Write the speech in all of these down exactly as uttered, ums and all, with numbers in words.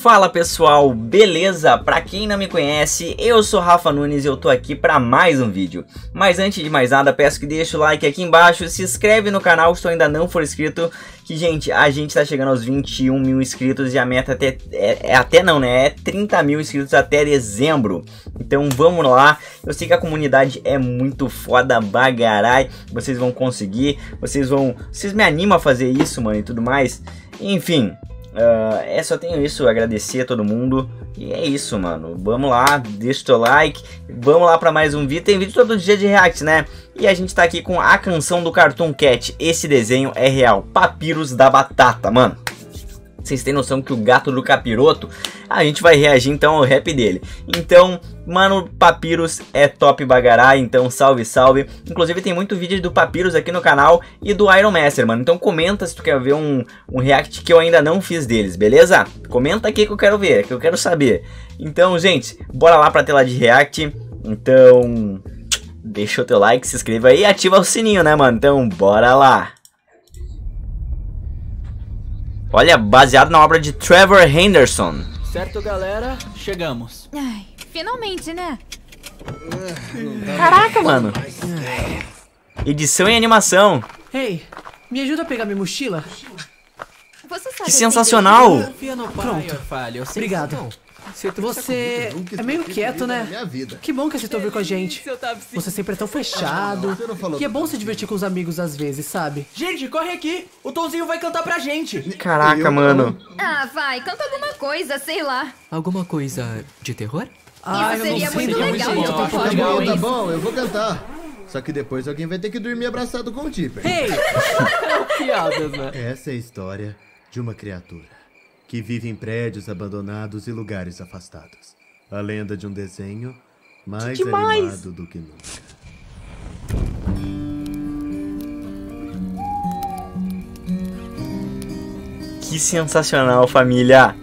Fala pessoal, beleza? Pra quem não me conhece, eu sou Rafa Nunes e eu tô aqui pra mais um vídeo. Mas antes de mais nada, peço que deixe o like aqui embaixo, se inscreve no canal se tu ainda não for inscrito. Que, gente, a gente tá chegando aos vinte e um mil inscritos e a meta até, é, é até não, né? É trinta mil inscritos até dezembro. Então vamos lá, eu sei que a comunidade é muito foda, bagarai. Vocês vão conseguir, vocês vão... Vocês me animam a fazer isso, mano, e tudo mais. Enfim... Uh, é, só tenho isso, agradecer a todo mundo. E é isso, mano. Vamos lá, deixa o teu like. Vamos lá pra mais um vídeo. Tem vídeo todo dia de react, né? E a gente tá aqui com a canção do Cartoon Cat. Esse desenho é real. Papiros da Batata, mano. Vocês têm noção que o gato do capiroto, a gente vai reagir então ao rap dele. Então, mano, Papiros é top bagarai, então salve, salve. Inclusive tem muito vídeo do Papiros aqui no canal e do Iron Master, mano. Então comenta se tu quer ver um, um react que eu ainda não fiz deles, beleza? Comenta aqui que eu quero ver, que eu quero saber. Então, gente, bora lá pra tela de react. Então, deixa o teu like, se inscreva aí e ativa o sininho, né, mano? Então, bora lá. Olha, baseado na obra de Trevor Henderson. Certo, galera, chegamos. Ai, finalmente, né? Caraca, mano. Edição e animação. Ei, me ajuda a pegar minha mochila? Você sabe Que sensacional. Pronto. Obrigado. Você é meio quieto, né? Que bom que aceitou vir com a gente. Você sempre é tão fechado. E é bom se divertir com os amigos às vezes, sabe? Gente, corre aqui. O Tonzinho vai cantar pra gente. Caraca, mano. Ah, vai, canta alguma coisa, sei lá. Alguma coisa de terror? Ah, Isso eu não seria sei. muito legal. Gente, eu tô um pouco Tá bom, mal, tá hein? bom, eu vou cantar. Só que depois alguém vai ter que dormir abraçado com o Tipper. Ei, Piadas, né? Essa é a história de uma criatura que vive em prédios abandonados e lugares afastados. A lenda de um desenho mais Que demais! animado do que nunca. Que sensacional, família.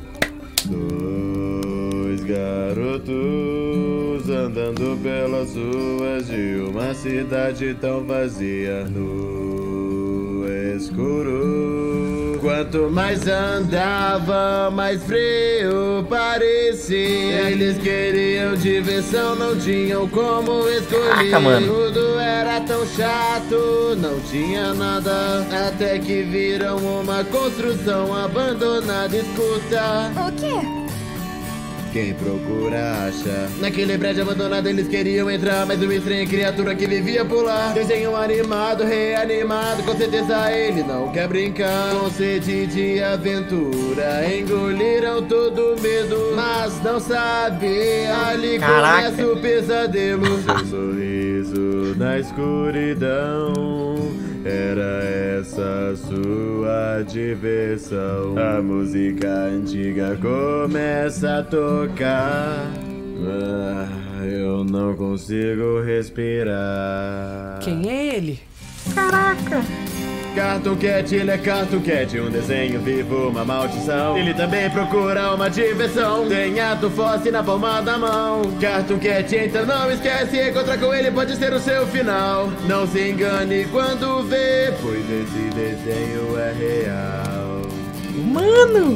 Dois garotos andando pelas ruas de uma cidade tão vazia no escuro. Quanto mais andava, mais frio parecia. Eles queriam diversão, não tinham como escolher. Caraca, mano. Tudo era tão chato, não tinha nada. Até que viram uma construção abandonada. Escuta. O quê? Quem procura acha. Naquele prédio abandonado eles queriam entrar, mas uma estranha criatura que vivia por lá. Desenho animado, reanimado, com certeza ele não quer brincar. Com sede de aventura, engoliram todo o medo, mas não sabe, ali Caraca. começa o pesadelo. Seu sorriso na escuridão, era essa sua diversão. A música antiga começa a tocar. Ah, eu não consigo respirar. quem é ele? Cartoon Cat, ele é Cartoon Cat, um desenho vivo, uma maldição. Ele também procura uma diversão, tem ato forte na palma da mão. Cartoon Cat, então não esquece, encontrar com ele pode ser o seu final. Não se engane quando vê, pois esse desenho é real. Mano.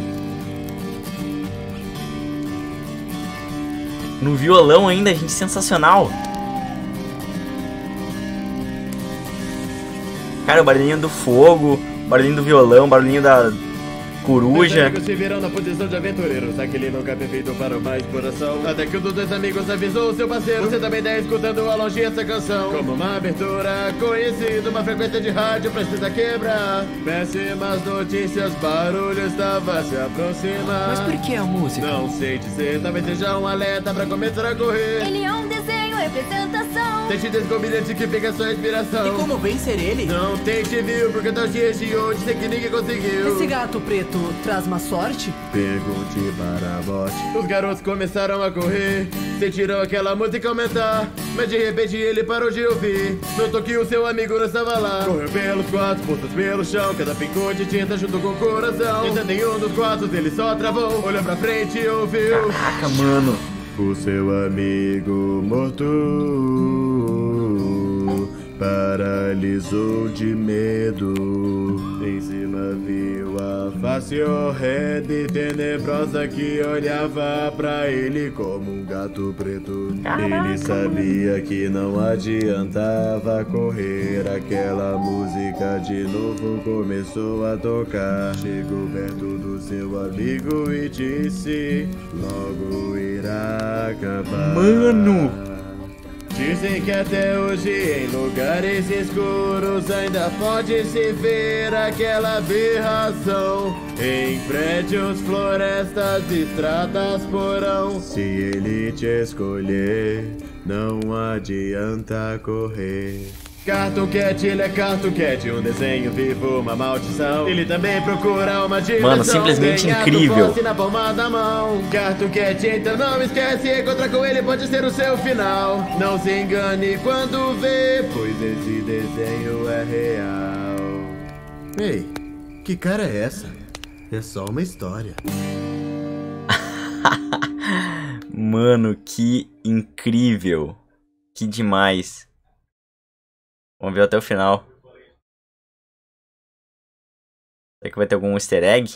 No violão ainda, gente, sensacional. Cara, o barulhinho do fogo, o barulhinho do violão, o barulhinho da coruja. Dois amigos se viram na posição de aventureiros, aquele nunca perfeito para uma exploração. Até que um dos dois amigos avisou o seu parceiro: você também está escutando ao longe essa canção. Como uma abertura conhecida, uma frequência de rádio precisa quebrar. Péssimas notícias, barulho estava se aproximar. Mas por que a música? Não sei dizer, talvez seja um alerta pra começar a correr. Ele é um desenho, representação. Tente descobrir antes que pegue a sua inspiração. E como vencer ele? Não tente, viu, porque até os dias de hoje sei que ninguém conseguiu. Esse gato preto traz má sorte? Pergunte para a morte. Os garotos começaram a correr, sentiram aquela música aumentar, mas de repente ele parou de ouvir. Notou que o seu amigo não estava lá. Correu pelos quartos, pontos pelo chão, cada pingo de tinta junto com o coração. Entrando em um dos quartos ele só travou, olhou pra frente e ouviu: Caraca, mano. o seu amigo morto paralisou de medo. Em cima viu a face horrenda e tenebrosa que olhava pra ele como um gato preto. Caraca, ele sabia que não adiantava correr. Aquela música de novo começou a tocar. Chegou perto do seu amigo e disse: logo irá acabar. Mano! Dizem que até hoje em lugares escuros ainda pode se ver aquela aberração. Em prédios, florestas, estradas, porão. Se ele te escolher, não adianta correr. Cartoon Cat, ele é Cartoon Cat, um desenho vivo, uma maldição. Ele também procura uma diversão. Mano, simplesmente incrível. Na palma da mão. Cartoon Cat, então não esquece, encontrar com ele pode ser o seu final. Não se engane quando vê, pois esse desenho é real. Ei, que cara é essa? É só uma história. Mano, que incrível. Que demais. Vamos ver até o final. Será que vai ter algum easter egg?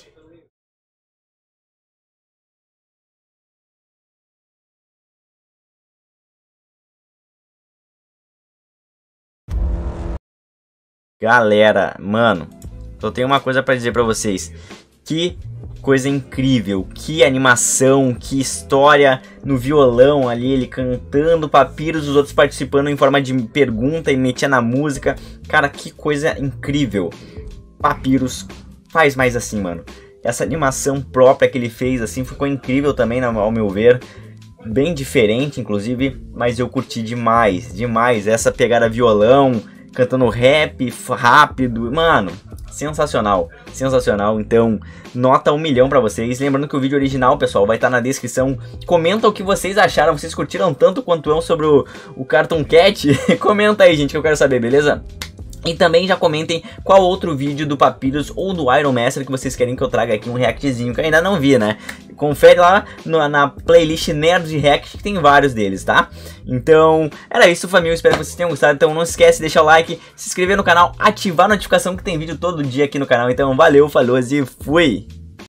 Galera, mano, só tenho uma coisa pra dizer pra vocês. Que coisa incrível, que animação, que história no violão ali, ele cantando Papyrus, os outros participando em forma de pergunta e metia na música. Cara, que coisa incrível. Papyrus, faz mais assim, mano. Essa animação própria que ele fez, assim, ficou incrível também, ao meu ver. Bem diferente, inclusive, mas eu curti demais, demais. Essa pegada violão, cantando rap rápido, mano, sensacional, sensacional. Então, nota um milhão pra vocês. Lembrando que o vídeo original, pessoal, vai estar na descrição. Comenta o que vocês acharam, vocês curtiram tanto quanto eu sobre o, o Cartoon Cat? Comenta aí, gente, que eu quero saber, beleza? E também já comentem qual outro vídeo do Papyrus ou do Iron Master que vocês querem que eu traga aqui um reactzinho, que eu ainda não vi, né? Confere lá no, na playlist Nerds de React, que tem vários deles, tá? Então, era isso, família, espero que vocês tenham gostado. Então não esquece de deixar o like, se inscrever no canal, ativar a notificação que tem vídeo todo dia aqui no canal. Então valeu, falou e fui!